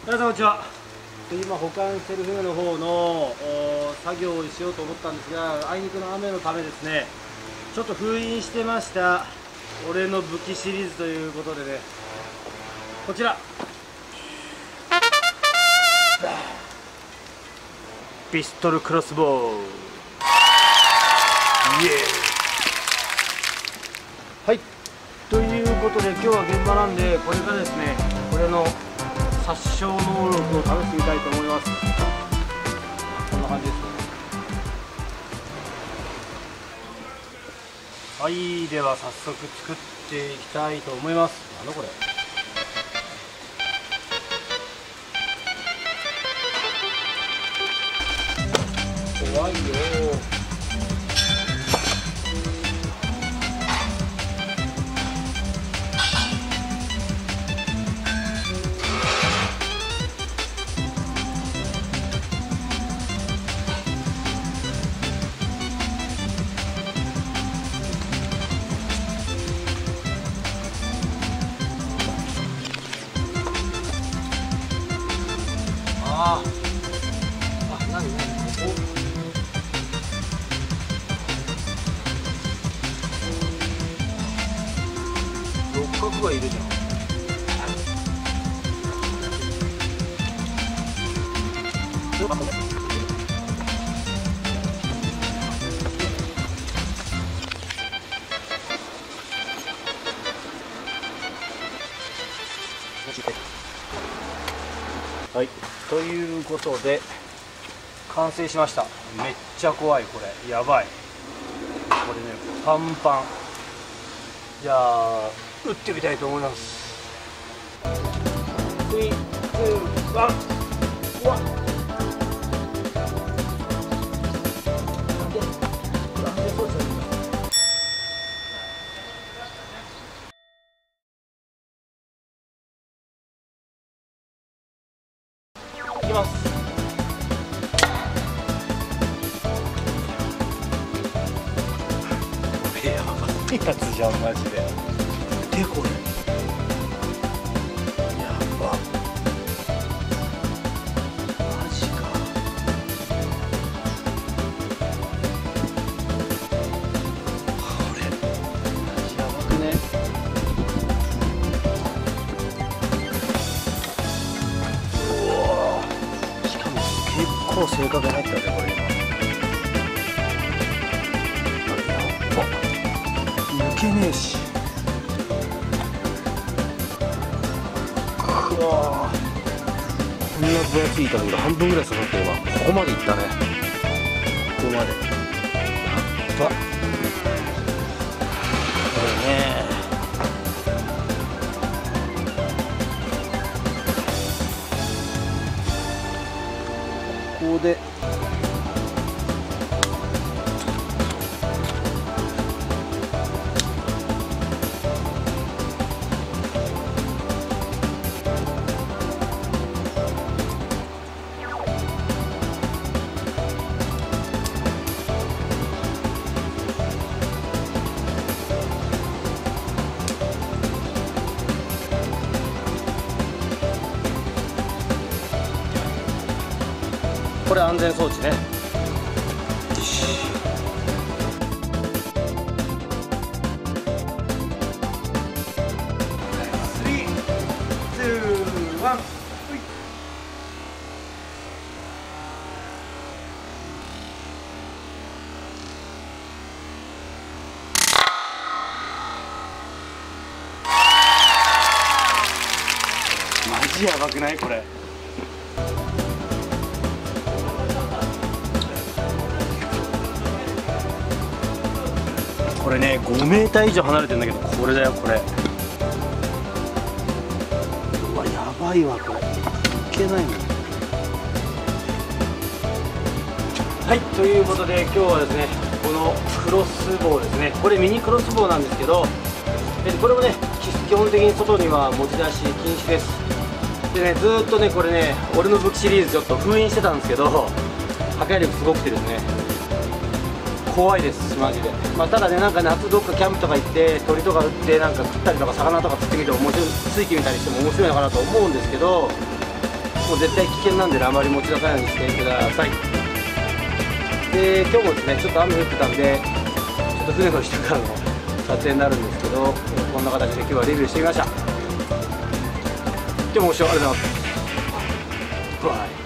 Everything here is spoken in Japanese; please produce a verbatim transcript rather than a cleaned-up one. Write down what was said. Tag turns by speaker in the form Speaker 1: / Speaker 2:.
Speaker 1: 皆さんこんにちは。今保管している船の方の作業をしようと思ったんですが、あいにくの雨のためですね、ちょっと封印してました俺の武器シリーズということでね、こちらピストルクロスボウ、イエーイ。はい、ということで今日は現場なんで、これからですね、これの殺傷能力を試してみたいと思います。こんな感じですね。はい、では早速作っていきたいと思います。なんだこれ。怖いよー。ああ、なになにここ。六角がいるじゃん。はい、ということで完成しました。めっちゃ怖い、これやばい。これねパンパン。じゃあ撃ってみたいと思います。スリー、ツー、ワン。うわっ、なんでなんでそうしたんだ。いきます。やばいやつじゃんマジで。でこれやば、マジか。これマジやばくね。うわー、しかも結構正確に入ったねこれ今。抜けねえし。くわー、こんな分厚い板の裏半分ぐらい刺さってるわ。ここまでいったね。ここまでやっば。これね、ここでこれ安全装置ね。スリー、ツー、ワン。マジやばくないこれ。これねごメーター以上離れてるんだけど、これだよこれ。うわやばいわこれ、いけないもん。はい、ということで今日はですね、このクロスボウですね、これミニクロスボウなんですけど、これもね基本的に外には持ち出し禁止です。でね、ずーっとねこれね俺の武器シリーズちょっと封印してたんですけど、破壊力すごくてですね怖いですマジで。まあ、ただね、なんか夏どっかキャンプとか行って鳥とか撃ってなんか食ったりとか魚とか釣ってみて面白い、ついてみたりしても面白いのかなと思うんですけど、 もう絶対危険なんであまり持ち出さないようにしてください。で今日もですねちょっと雨降ってたんでちょっと船の下からの撮影になるんですけど、こんな形で今日はレビューしてみました。今日もご視聴ありがとうございます。バイ。